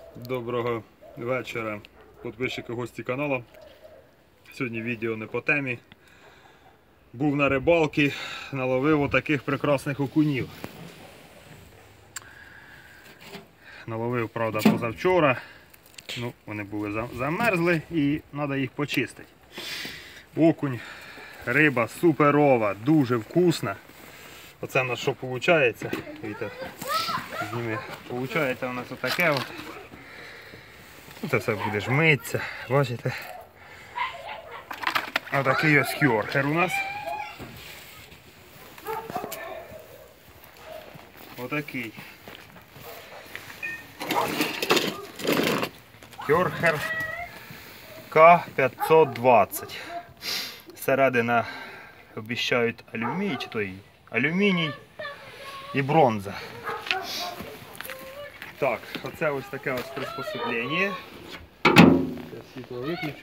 Доброго вечора, підписчики, гості каналу. Сьогодні відео не по темі. Був на рибалці, наловив отаких прекрасних окунів. Наловив, правда, позавчора. Ну, вони були замерзли і треба їх почистити. Окунь, риба суперова, дуже вкусна. Оце в нас що виходить? Вітер, зніми. Виходить у нас отаке от. Це все буде жмитися, бачите? Отакий ось кьорхер у нас. Отакий. Кьорхер К520. Середина обіцяють алюміній, чи то алюміній і бронза. Так, оце ось таке ось приспособлення. Я світло виключу.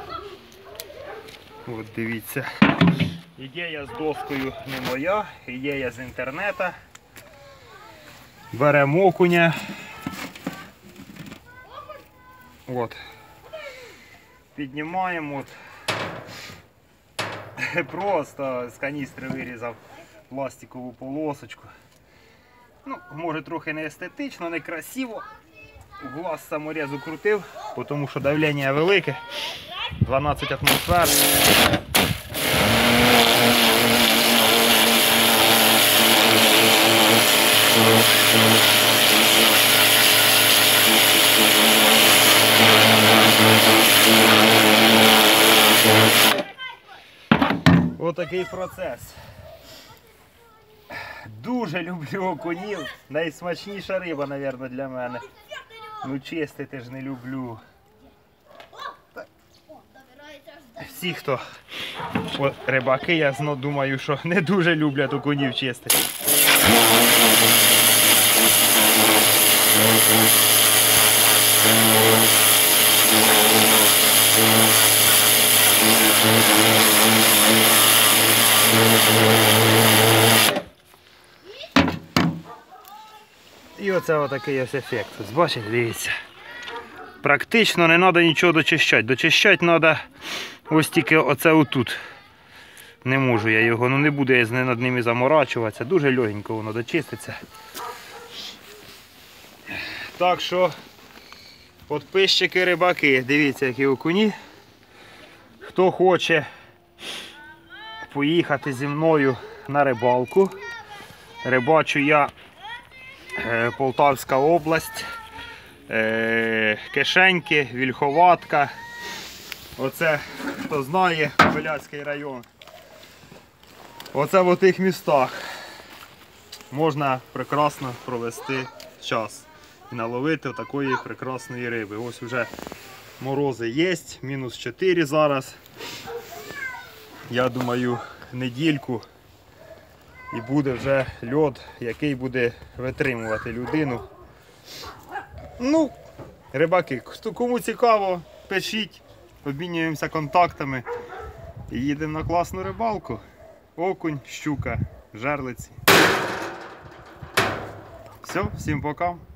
От дивіться. Ідея з доскою не моя, ідея з інтернету. Беремо окуня. От. Піднімаємо. От. Просто з каністри вирізав пластикову полосочку. Ну, може трохи не естетично, не красиво. Глаз саморезу крутив, тому що давлення велике. 12 атмосфер. Отакий процес. Дуже люблю окунів. Найсмачніша риба, мабуть, для мене. Ну, чистити ж не люблю. Всі, хто рибаки, я думаю, що не дуже люблять окунів чистити. І оце отакий ось ефект. Бачите, дивіться. Практично не треба нічого дочищати. Дочищати треба ось тільки оце отут. Не можу я його, ну не буду я над ними заморачуватися. Дуже легенько воно дочиститься. Так що, підписчики, рибаки, дивіться, які окуні. Хто хоче поїхати зі мною на рибалку. Рибачу я Полтавська область, Кишеньки, Вільховатка. Оце, хто знає, Біляцький район. Оце в тих містах можна прекрасно провести час і наловити такої прекрасної риби. Ось вже морози є, мінус 4 зараз. Я думаю, недільку і буде вже льод, який буде витримувати людину. Ну, рибаки, кому цікаво, пишіть, обмінюємося контактами і їдемо на класну рибалку. Окунь, щука, жерлиці. Все, всім пока.